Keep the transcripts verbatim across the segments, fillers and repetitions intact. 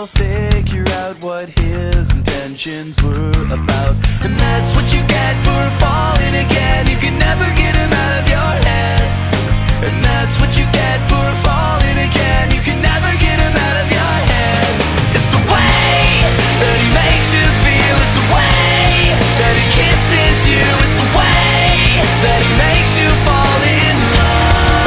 he'll figure out what his intentions were about. And that's what you get for falling again. You can never get him out of your head. And that's what you get for falling again. You can never get him out of your head. It's the way that he makes you feel. It's the way that he kisses you. It's the way that he makes you fall in love.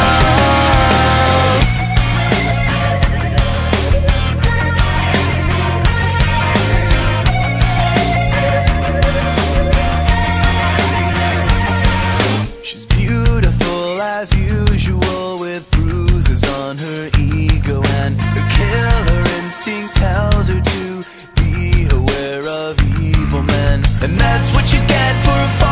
She's beautiful as usual, with bruises on her ego, and her killer instinct tells her to be aware of evil men. And that's what you get for a